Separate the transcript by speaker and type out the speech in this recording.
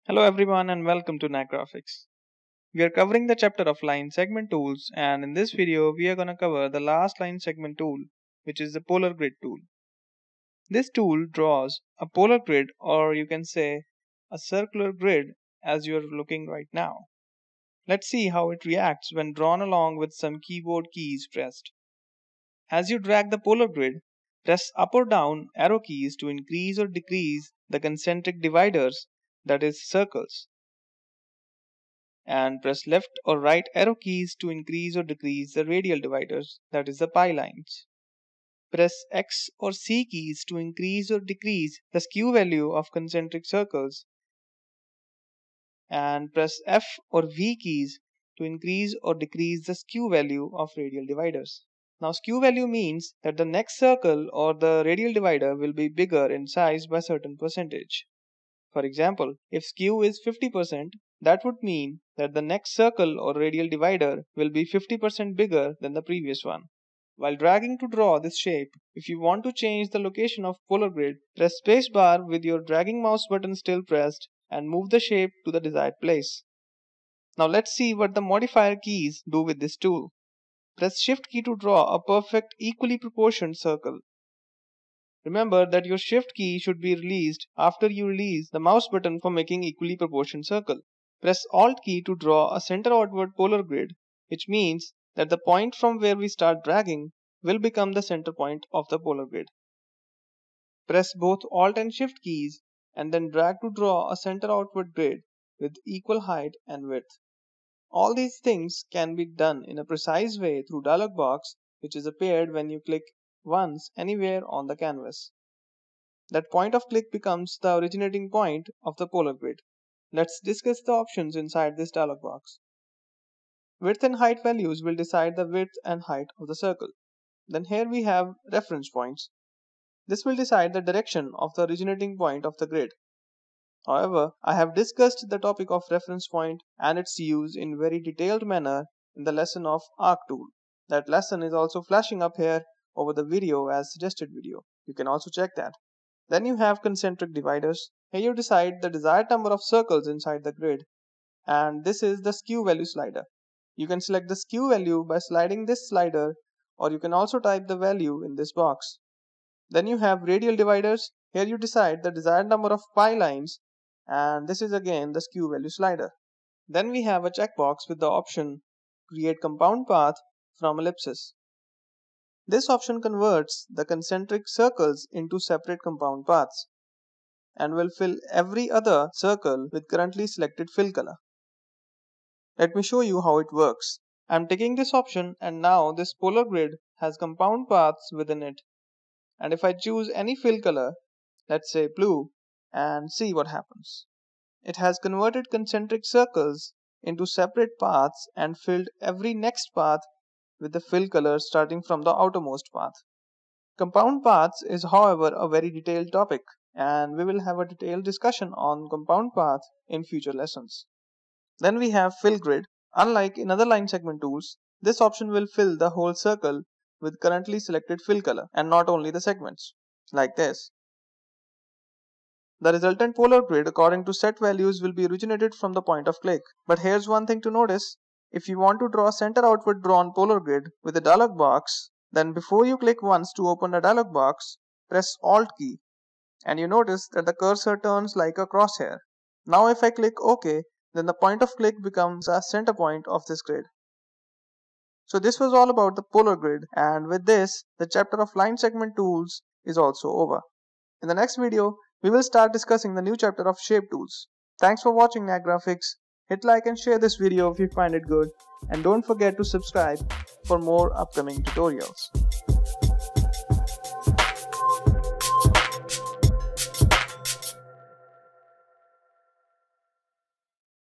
Speaker 1: Hello everyone and welcome to NAC Graphics. We are covering the chapter of line segment tools, and in this video we are going to cover the last line segment tool, which is the polar grid tool. This tool draws a polar grid, or you can say a circular grid, as you are looking right now. Let's see how it reacts when drawn along with some keyboard keys pressed. As you drag the polar grid, press up or down arrow keys to increase or decrease the concentric dividers, that is circles, and press left or right arrow keys to increase or decrease the radial dividers, that is the pi lines. Press X or C keys to increase or decrease the skew value of concentric circles, and press F or V keys to increase or decrease the skew value of radial dividers. Now skew value means that the next circle or the radial divider will be bigger in size by a certain percentage. For example, if skew is 50%, that would mean that the next circle or radial divider will be 50% bigger than the previous one. While dragging to draw this shape, if you want to change the location of polar grid, press spacebar with your dragging mouse button still pressed and move the shape to the desired place. Now let's see what the modifier keys do with this tool. Press Shift key to draw a perfect equally proportioned circle. Remember that your Shift key should be released after you release the mouse button for making equally proportioned circle. Press Alt key to draw a center outward polar grid, which means that the point from where we start dragging will become the center point of the polar grid. Press both Alt and Shift keys and then drag to draw a center outward grid with equal height and width. All these things can be done in a precise way through Dialog Box, which is appeared when you click once anywhere on the canvas. That point of click becomes the originating point of the polar grid. Let's discuss the options inside this dialog box. Width and height values will decide the width and height of the circle. Then here we have reference points. This will decide the direction of the originating point of the grid. However, I have discussed the topic of reference point and its use in very detailed manner in the lesson of arc tool. That lesson is also flashing up here over the video as suggested video. You can also check that. Then you have concentric dividers. Here you decide the desired number of circles inside the grid, and this is the skew value slider. You can select the skew value by sliding this slider, or you can also type the value in this box. Then you have radial dividers. Here you decide the desired number of pi lines, and this is again the skew value slider. Then we have a checkbox with the option Create Compound Path from Ellipsis. This option converts the concentric circles into separate compound paths and will fill every other circle with currently selected fill color. Let me show you how it works. I am taking this option, and now this polar grid has compound paths within it. And if I choose any fill color, let's say blue, and see what happens. It has converted concentric circles into separate paths and filled every next path with the fill color starting from the outermost path. Compound paths is, however, a very detailed topic, and we will have a detailed discussion on compound path in future lessons. Then we have fill grid. Unlike in other line segment tools, this option will fill the whole circle with currently selected fill color and not only the segments, like this. The resultant polar grid according to set values will be originated from the point of click. But here's one thing to notice. If you want to draw a center outward drawn polar grid with a dialog box, then before you click once to open the dialog box, press Alt key, and you notice that the cursor turns like a crosshair. Now if I click OK, then the point of click becomes a center point of this grid. So this was all about the polar grid, and with this, the chapter of line segment tools is also over. In the next video, we will start discussing the new chapter of shape tools. Thanks for watching NAC Graphics. Hit like and share this video if you find it good, and don't forget to subscribe for more upcoming tutorials.